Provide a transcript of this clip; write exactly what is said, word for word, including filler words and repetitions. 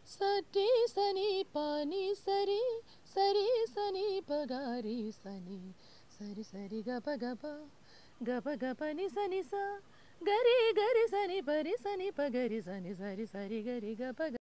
సటి సని పని సరి సరి సని పగారి సని సరి సరి గప గప గప గప ని సని స గరి గరి సని పరి సని పగరి సని సరి సరి గరి గప